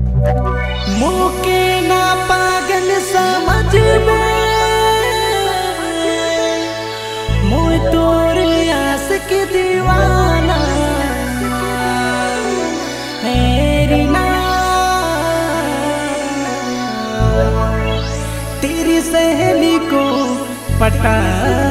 मोके ना पागल समझ में, मोय तोर आस के दीवाना मेरी ना। तेरी सहेली को पटा